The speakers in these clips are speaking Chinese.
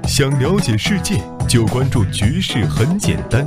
想了解世界，就关注局势很简单。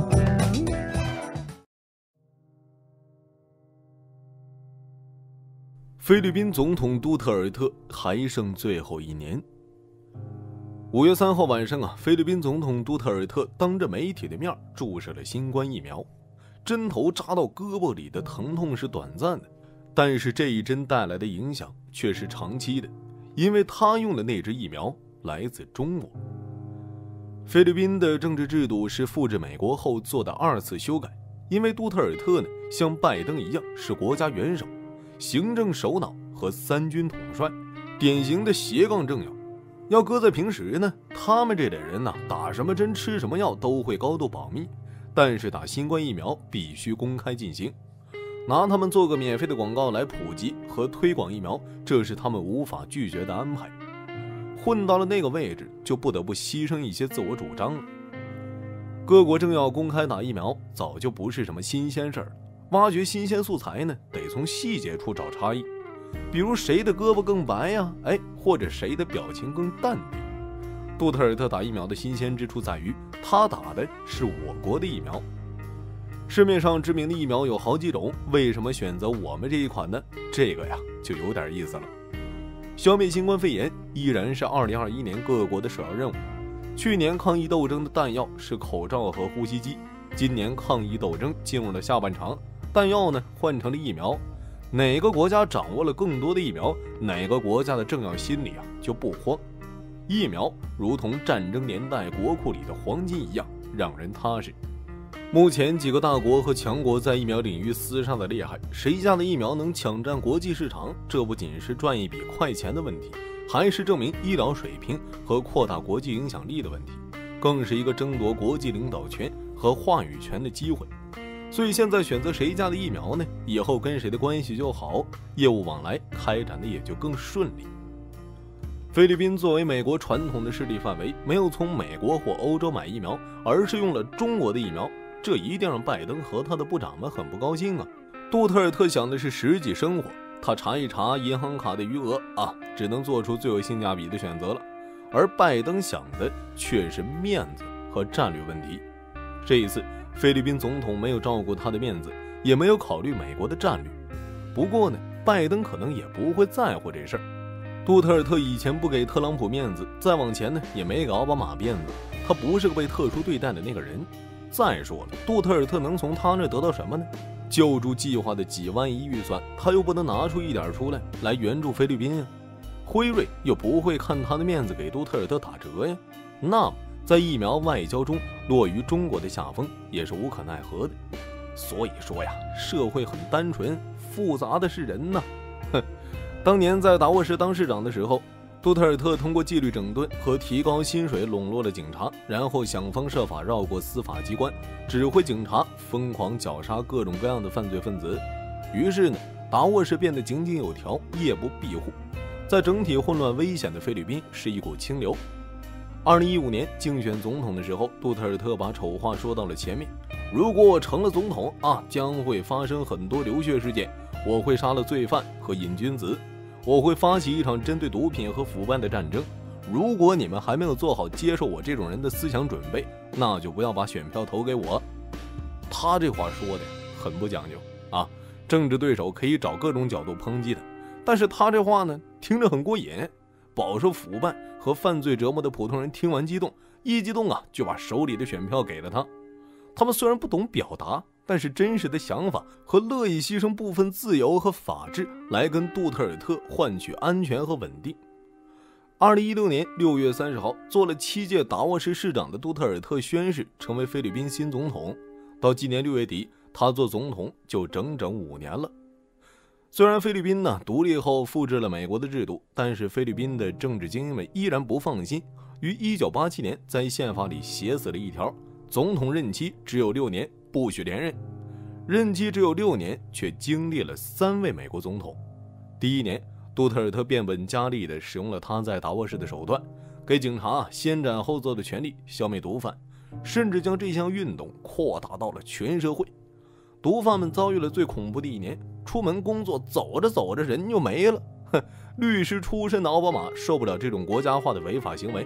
菲律宾总统杜特尔特还剩最后一年。5月3号晚上菲律宾总统杜特尔特当着媒体的面注射了新冠疫苗，针头扎到胳膊里的疼痛是短暂的，但是这一针带来的影响却是长期的，因为他用的那支疫苗来自中国。菲律宾的政治制度是复制美国后做的2次修改，因为杜特尔特呢像拜登一样是国家元首、行政首脑和3军统帅，典型的斜杠政要。要搁在平时呢，他们这类人打什么针吃什么药都会高度保密，但是打新冠疫苗必须公开进行，拿他们做个免费的广告来普及和推广疫苗，这是他们无法拒绝的安排。混到了那个位置，就不得不牺牲一些自我主张了。各国政要公开打疫苗早就不是什么新鲜事儿，挖掘新鲜素材呢，得从细节处找差异，比如谁的胳膊更白呀，或者谁的表情更淡定。杜特尔特打疫苗的新鲜之处在于，他打的是我国的疫苗。市面上知名的疫苗有好几种，为什么选择我们这一款呢？这个就有点意思了。消灭新冠肺炎依然是2021年各国的首要任务。去年抗疫斗争的弹药是口罩和呼吸机，今年抗疫斗争进入了下半场，弹药呢换成了疫苗。哪个国家掌握了更多的疫苗，哪个国家的政要心里就不慌。疫苗如同战争年代国库里的黄金一样，让人踏实。目前几个大国和强国在疫苗领域厮杀的厉害，谁家的疫苗能抢占国际市场，这不仅是赚一笔快钱的问题，还是证明医疗水平和扩大国际影响力的问题，更是一个争夺国际领导权和话语权的机会。所以现在选择谁家的疫苗呢，以后跟谁的关系就好，业务往来开展的也就更顺利。菲律宾作为美国传统的势力范围，没有从美国或欧洲买疫苗，而是用了中国的疫苗，这一定让拜登和他的部长们很不高兴啊。杜特尔特想的是实际生活，他查一查银行卡的余额只能做出最有性价比的选择了，而拜登想的却是面子和战略问题。这一次菲律宾总统没有照顾他的面子，也没有考虑美国的战略。不过呢，拜登可能也不会在乎这事儿。杜特尔特以前不给特朗普面子，再往前呢也没给奥巴马面子，他不是个被特殊对待的那个人。再说了，杜特尔特能从他那得到什么呢？救助计划的几万亿预算，他又不能拿出一点出来援助菲律宾呀。辉瑞又不会看他的面子给杜特尔特打折呀。那么在疫苗外交中落于中国的下风也是无可奈何的。所以说社会很单纯，复杂的是人呐。当年在达沃市当市长的时候，杜特尔特通过纪律整顿和提高薪水笼络了警察，然后想方设法绕过司法机关，指挥警察疯狂绞杀各种各样的犯罪分子。于是呢，达沃市变得井井有条，夜不闭户。在整体混乱危险的菲律宾是一股清流。2015年竞选总统的时候，杜特尔特把丑话说到了前面，如果我成了总统将会发生很多流血事件，我会杀了罪犯和瘾君子，我会发起一场针对毒品和腐败的战争。如果你们还没有做好接受我这种人的思想准备，那就不要把选票投给我。他这话说的很不讲究政治对手可以找各种角度抨击他，但是他这话呢听着很过瘾。饱受腐败和犯罪折磨的普通人听完一激动就把手里的选票给了他。他们虽然不懂表达，但是真实的想法和乐意牺牲部分自由和法治来跟杜特尔特换取安全和稳定。2016年6月30号，做了7届达沃市市长的杜特尔特宣誓成为菲律宾新总统。到今年6月底，他做总统就整整5年了。虽然菲律宾独立后复制了美国的制度，但是菲律宾的政治精英们依然不放心，于1987年在宪法里写死了一条，总统任期只有6年，不许连任。任期只有6年，却经历了3位美国总统。第1年，杜特尔特变本加厉地使用了他在达沃市的手段，给警察先斩后奏的权利，消灭毒贩，甚至将这项运动扩大到了全社会。毒贩们遭遇了最恐怖的1年，出门工作走着走着人就没了。律师出身的奥巴马受不了这种国家化的违法行为，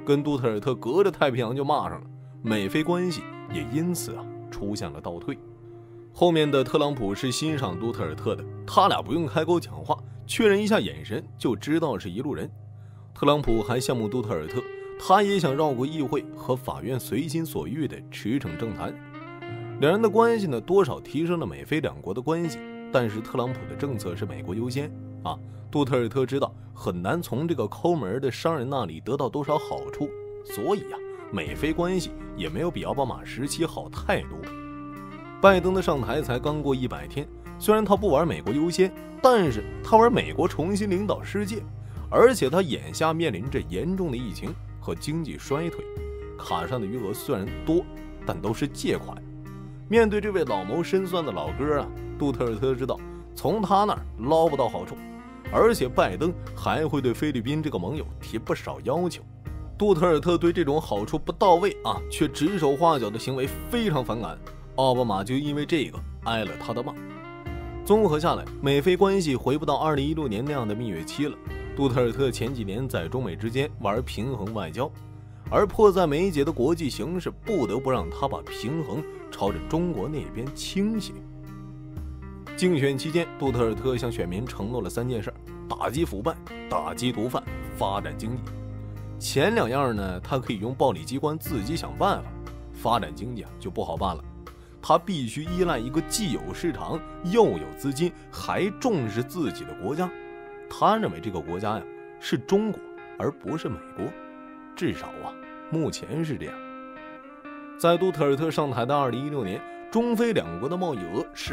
跟杜特尔特隔着太平洋就骂上了，美菲关系也因此出现了倒退。后面的特朗普是欣赏杜特尔特的，他俩不用开口讲话，确认一下眼神就知道是一路人。特朗普还羡慕杜特尔特，他也想绕过议会和法院随心所欲的驰骋政坛。两人的关系呢，多少提升了美菲两国的关系，但是特朗普的政策是美国优先杜特尔特知道很难从这个抠门的商人那里得到多少好处，所以美菲关系也没有比奥巴马时期好太多。拜登的上台才刚过100天，虽然他不玩美国优先，但是他玩美国重新领导世界，而且他眼下面临着严重的疫情和经济衰退，卡上的余额虽然多，但都是借款。面对这位老谋深算的老哥杜特尔特知道从他那儿捞不到好处，而且拜登还会对菲律宾这个盟友提不少要求。杜特尔特对这种好处不到位却指手画脚的行为非常反感，奥巴马就因为这个挨了他的骂。综合下来，美菲关系回不到2016年那样的蜜月期了。杜特尔特前几年在中美之间玩平衡外交，而迫在眉睫的国际形势不得不让他把平衡朝着中国那边倾斜。竞选期间，杜特尔特向选民承诺了3件事：打击腐败、打击毒贩、发展经济。前2样呢，他可以用暴力机关自己想办法；发展经济就不好办了，他必须依赖一个既有市场又有资金还重视自己的国家。他认为这个国家是中国而不是美国，至少目前是这样。在杜特尔特上台的2016年，中非两国的贸易额是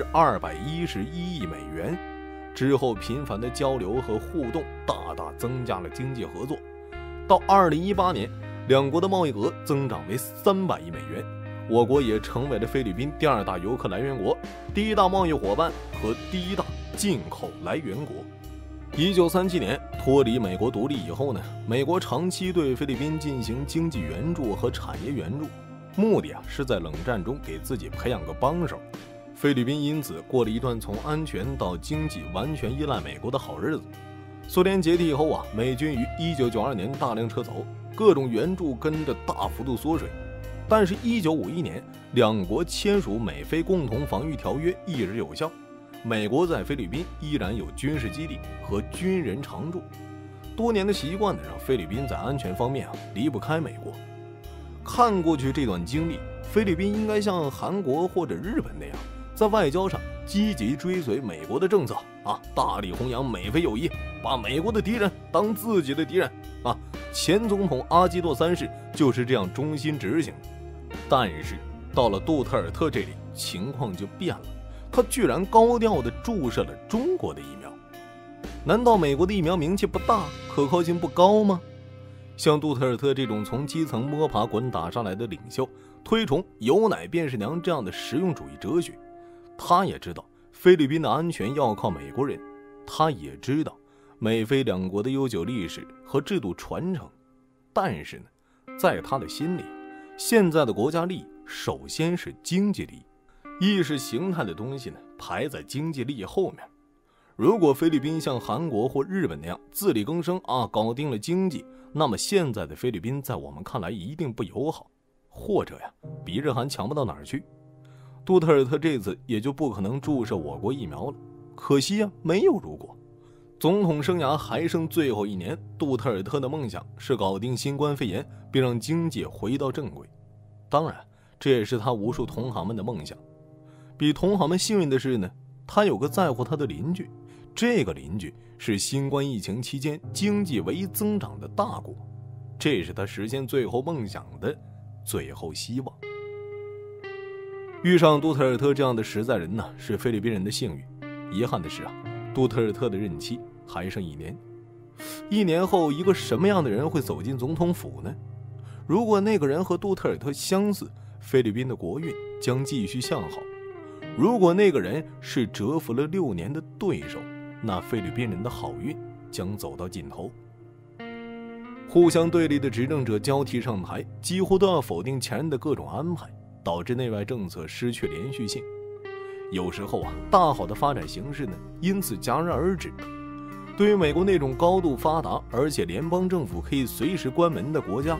211亿美元，之后频繁的交流和互动大大增加了经济合作。到2018年，两国的贸易额增长为300亿美元，我国也成为了菲律宾第2大游客来源国、第1大贸易伙伴和第1大进口来源国。1937年脱离美国独立以后呢，美国长期对菲律宾进行经济援助和产业援助，目的是在冷战中给自己培养个帮手。菲律宾因此过了一段从安全到经济完全依赖美国的好日子。苏联解体以后美军于1992年大量撤走，各种援助跟着大幅度缩水。但是1951年，两国签署美菲共同防御条约一直有效，美国在菲律宾依然有军事基地和军人常驻。多年的习惯让菲律宾在安全方面离不开美国。看过去这段经历，菲律宾应该像韩国或者日本那样，在外交上积极追随美国的政策大力弘扬美菲友谊，把美国的敌人当自己的敌人前总统阿基诺3世就是这样忠心执行的。但是到了杜特尔特这里，情况就变了，他居然高调地注射了中国的疫苗。难道美国的疫苗名气不大，可靠性不高吗？像杜特尔特这种从基层摸爬滚打上来的领袖，推崇有奶便是娘这样的实用主义哲学。他也知道菲律宾的安全要靠美国人，他也知道美菲两国的悠久历史和制度传承。但是呢，在他的心里，现在的国家利益首先是经济利益，意识形态的东西呢排在经济利益后面。如果菲律宾像韩国或日本那样自力更生搞定了经济，那么现在的菲律宾在我们看来一定不友好，或者比日韩强不到哪儿去。杜特尔特这次也就不可能注射我国疫苗了。可惜没有如果。总统生涯还剩最后1年，杜特尔特的梦想是搞定新冠肺炎，并让经济回到正轨。当然，这也是他无数同行们的梦想。比同行们幸运的是呢，他有个在乎他的邻居，这个邻居是新冠疫情期间经济唯一增长的大国，这是他实现最后梦想的最后希望。遇上杜特尔特这样的实在人呢，是菲律宾人的幸运。遗憾的是杜特尔特的任期还剩1年。1年后，一个什么样的人会走进总统府呢？如果那个人和杜特尔特相似，菲律宾的国运将继续向好；如果那个人是蛰伏了6年的对手，那菲律宾人的好运将走到尽头。互相对立的执政者交替上台，几乎都要否定前人的各种安排，导致内外政策失去连续性。有时候大好的发展形势呢，因此戛然而止。对于美国那种高度发达而且联邦政府可以随时关门的国家，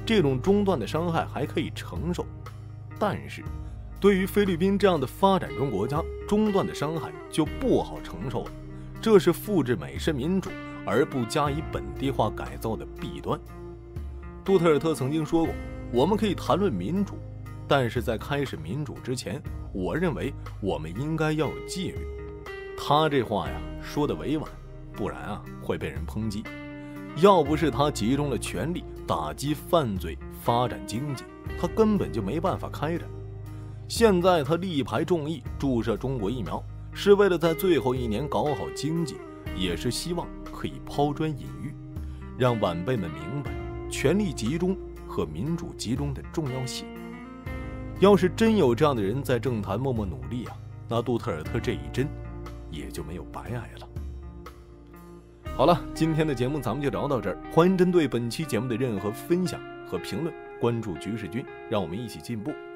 这种中断的伤害还可以承受，但是对于菲律宾这样的发展中国家，中断的伤害就不好承受了。这是复制美式民主而不加以本地化改造的弊端。杜特尔特曾经说过，我们可以谈论民主，但是在开始民主之前，我认为我们应该要有纪律。他这话呀说得委婉，不然会被人抨击。要不是他集中了全力打击犯罪、发展经济，他根本就没办法开展。现在他力排众议注射中国疫苗，是为了在最后一年搞好经济，也是希望可以抛砖引玉，让晚辈们明白权力集中和民主集中的重要性。要是真有这样的人在政坛默默努力那杜特尔特这一针也就没有白挨了。好了，今天的节目咱们就聊到这儿，欢迎针对本期节目的任何分享和评论关注局势君，让我们一起进步。